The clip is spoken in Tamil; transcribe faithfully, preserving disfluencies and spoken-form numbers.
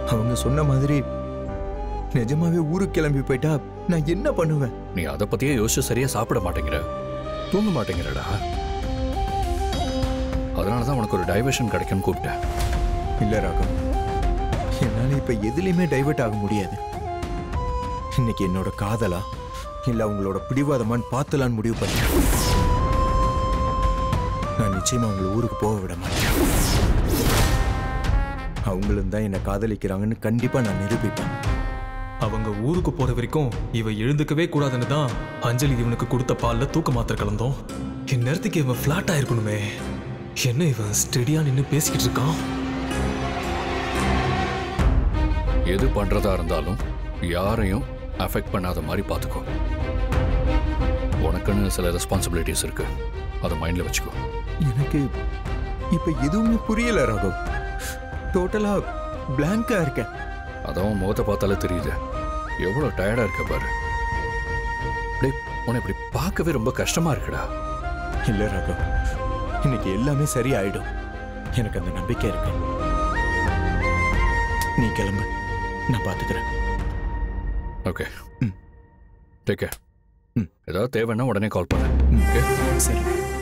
அவங்க சொன்ன மாதிரி நிஜமாவே ஊருக்கு கிளம்பி போயிட்டா நான் என்ன பண்ணுவேன்? நீ அதை பத்தியே யோசிச்சு சரியா சாப்பிட மாட்டேங்கிற, தூங்க மாட்டேங்கிறடா. அதனாலதான் உனக்கு ஒரு டைவர்ஷன் கிடைக்கும்னு கூப்பிட்டேன். இல்ல ராகம், என்னால இப்ப எதுலையுமே டைவர்ட் ஆக முடியாது. இன்னைக்கு என்னோட காதலா இல்ல அவங்களோட பிடிவாதமான்னு பார்த்தலான்னு முடிவு பண்ணேன். நான் நிச்சயமா அவங்களை ஊருக்கு போக விட மாட்டேன். அவங்களும் தான் என்னை காதலிக்கிறாங்கன்னு கண்டிப்பா நான் நிரூபிப்பேன். அவங்க ஊருக்கு போற வரைக்கும் இவ எழுந்துக்கவே கூடாதுன்னு தான் அஞ்சலி இவனுக்கு கொடுத்த பால்ல தூக்க மாத்திரை கலந்தோம். இந்நேரத்துக்கு இவன் பிளாட் ஆயிருக்கணுமே. என்ன இவன் ஸ்டெடியா நின்று பேசிக்கிட்டு இருக்கான்? எது பண்றதா இருந்தாலும் யாரையும் அஃபெக்ட் பண்ணாத மாதிரி பார்த்துக்கோ. உனக்குன்னு சில ரெஸ்பான்சிபிலிட்டிஸ் இருக்கு, அதை மைண்ட்ல வச்சுக்கோ. எனக்கு இப்ப எதுவுமே புரியல ராகவ். டோட்டலா பிளாங்கா இருக்கேன். அதான் முகத்தை பார்த்தாலே தெரியுது எவ்வளவு டயர்டா இருக்க பாரு. உன்னை இப்படி பார்க்கவே ரொம்ப கஷ்டமா இருக்குடா. இல்ல ராகவ், இன்னைக்கு எல்லாமே சரியாயிடும். எனக்கு அந்த நம்பிக்கை இருக்கு. நீ கிளம்பு, நான் பாத்துக்கிறேன். Okay, take care. ஏதாவது தேவைன்னா உடனே கால் பண்ணு. ஓகே, சரி.